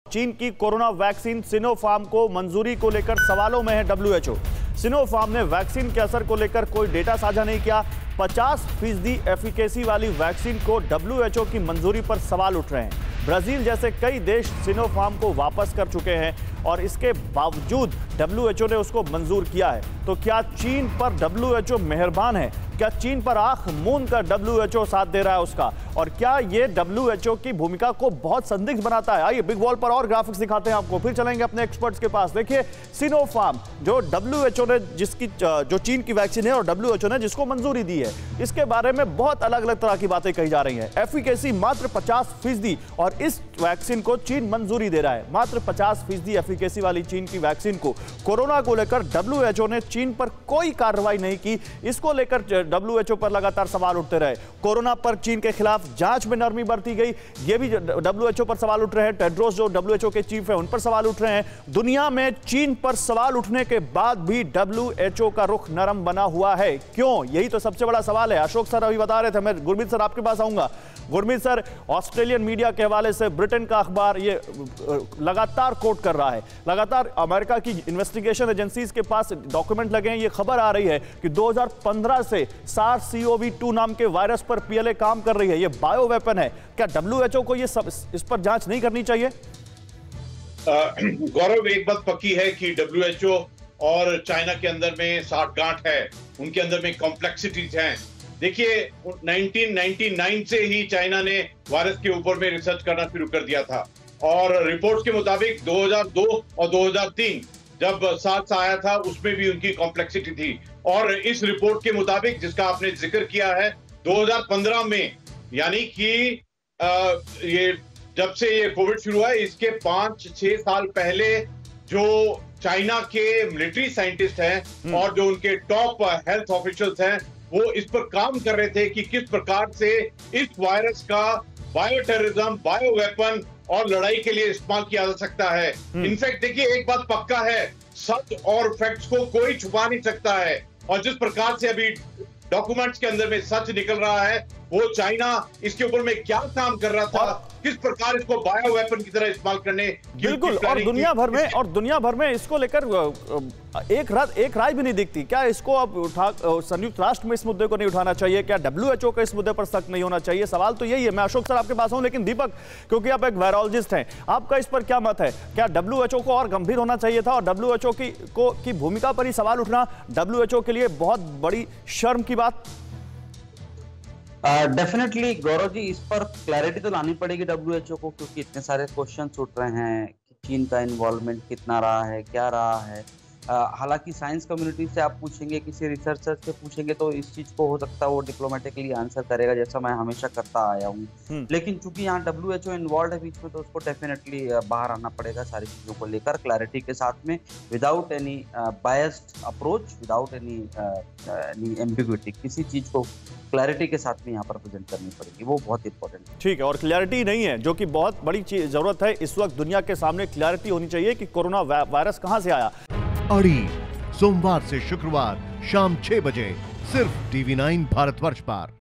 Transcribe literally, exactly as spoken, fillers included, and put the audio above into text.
चीन की corona vaccine Sinopharm को मंजूरी को लेकर सवालों में है डब्ल्यूएचओ। सिनोफार्म ने वैक्सीन के असर को लेकर कोई डेटा साझा नहीं किया। पचास फीसदी एफिकेसी वाली वैक्सीन को डब्ल्यूएचओ की मंजूरी पर सवाल उठ रहे हैं। ब्राजील जैसे कई देश सिनोफार्म को वापस कर चुके हैं और इसके बावजूद डब्ल्यूएचओ ने उसको मंजूर किया है। तो क्या चीन पर डब्ल्यूएचओ मेहरबान है? क्या चीन पर आंख मूंद कर डब्ल्यूएचओ साथ दे रहा है उसका? और क्या ये डब्ल्यूएचओ की भूमिका को बहुत संदिग्ध बनाता है? आइए बिग वॉल पर और ग्राफिक्स दिखाते हैं आपको, फिर चलेंगे अपने एक्सपर्ट्स के पास। देखिए, सिनोफार्म जो डब्ल्यूएचओ ने जिसकी जो चीन की वैक्सीन है और डब्ल्यूएचओ ने जिसको मंजूरी दी है, इसके बारे में बहुत अलग अलग तरह की बातें कही जा रही हैं। एफिकेसी मात्र पचास फीसदी और इस वैक्सीन को चीन मंजूरी दे रहा है। मात्र पचास फीसदी एफिकेसी वाली चीन की वैक्सीन को कोरोना को लेकर डब्ल्यूएचओ ने चीन पर कोई कार्रवाई नहीं की। इसको लेकर डब्ल्यूएचओ पर लगातार सवाल उठते रहे। कोरोना पर चीन के खिलाफ जांच में नरमी बरती गई, ये भी डब्ल्यूएचओ पर सवाल उठ रहे हैं। टेड्रोस जो डब्ल्यूएचओ के चीफ है उन पर सवाल उठ रहे हैं। दुनिया में चीन पर सवाल उठने के बाद भी डब्ल्यूएचओ का रुख नरम बना हुआ है। क्यों? यही तो सबसे बड़ा सवाल है। अशोक सर अभी बता रहे थे, मैं गुरमीत सर आपके पास आऊंगा। गुरमीत सर, ऑस्ट्रेलियन मीडिया के हवाले से ब्रिटेन का अखबार ये लगातार कोट कर रहा है, लगातार अमेरिका की इन्वेस्टिगेशन एजेंसीज के पास डॉक्यूमेंट लगे हैं। ये खबर आ रही है कि दो हज़ार पंद्रह से SARS C O V two नाम के वायरस पर पीएलए काम कर रही है। ये बायो वेपन है। क्या डब्ल्यूएचओ को ये सब इस पर जांच नहीं करनी चाहिए? गौरव, एक बात पक्की है कि डब्ल्यूएचओ और चाइना के अंदर में साठगांठ है, उनके अंदर में कॉम्प्लेक्सिटीज हैं। देखिए, उन्नीस सौ निन्यानवे से ही चाइना ने वायरस के ऊपर में रिसर्च करना शुरू कर दिया था और रिपोर्ट्स के मुताबिक दो हज़ार दो और दो हज़ार तीन जब सार्स आया था उसमें भी उनकी कॉम्प्लेक्सिटी थी। और इस रिपोर्ट के मुताबिक जिसका आपने जिक्र किया है, दो हज़ार पंद्रह में, यानी कि ये जब से ये कोविड शुरू हुआ है इसके पांच छह साल पहले, जो चाइना के मिलिट्री साइंटिस्ट हैं और जो उनके टॉप हेल्थ ऑफिशियल्स हैं, वो इस पर काम कर रहे थे कि किस प्रकार से इस वायरस का बायो टेररिज्म, बायो वेपन और लड़ाई के लिए इस्तेमाल किया जा सकता है। इनफैक्ट देखिए, एक बात पक्का है, सच और फैक्ट्स को कोई छुपा नहीं सकता है। और जिस प्रकार से अभी डॉक्यूमेंट्स के अंदर में सच निकल रहा है, वो चाइना इसके ऊपर में क्या काम कर रहा था, किस प्रकार इसको बायो वेपन की तरह इस्तेमाल करने, बिल्कुल। और दुनिया भर में और दुनिया भर में इसको लेकर एक रात एक राय भी नहीं दिखती। क्या इसको अब उठा संयुक्त राष्ट्र में इस मुद्दे को नहीं उठाना चाहिए? क्या डब्ल्यूएचओ का इस मुद्दे पर सख्त नहीं होना चाहिए? सवाल तो यही है। मैं अशोक सर आपके पास हूं, लेकिन दीपक, क्योंकि आप एक वायरोलॉजिस्ट हैं, आपका इस पर क्या मत है? क्या डब्ल्यूएचओ को और गंभीर होना चाहिए था? और डब्ल्यूएचओ की को की भूमिका पर ही सवाल उठना डब्ल्यूएचओ के लिए बहुत बड़ी शर्म की बात। डेफिनेटली uh, गौरव जी, इस पर क्लैरिटी तो लानी पड़ेगी डब्ल्यूएचओ को, क्योंकि इतने सारे क्वेश्चंस उठ रहे हैं कि चीन का इन्वॉल्वमेंट कितना रहा है, क्या रहा है। uh, हालांकि साइंस कम्युनिटी से आप पूछेंगे, किसी रिसर्चर से पूछेंगे, तो इस चीज को हो सकता है वो डिप्लोमेटिकली आंसर करेगा, जैसा मैं हमेशा करता आया हूँ। लेकिन चूंकि यहाँ डब्ल्यूएचओ इन्वॉल्व है बीच में, तो उसको डेफिनेटली बाहर आना पड़ेगा सारी चीजों को लेकर क्लैरिटी के साथ में, without any biased approach, without any any ambiguity. किसी चीज को क्लैरिटी के साथ में यहाँ पर प्रेजेंट करनी पड़ेगी, वो बहुत इंपॉर्टेंट है। ठीक है, और क्लैरिटी नहीं है, जो कि बहुत बड़ी जरूरत है इस वक्त। दुनिया के सामने क्लैरिटी होनी चाहिए कि कोरोना वायरस कहां से आया। अड़ी सोमवार से शुक्रवार शाम छह बजे सिर्फ टीवी नाइन भारतवर्ष पर।